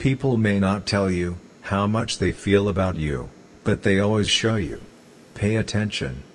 People may not tell you how much they feel about you, but they always show you. Pay attention.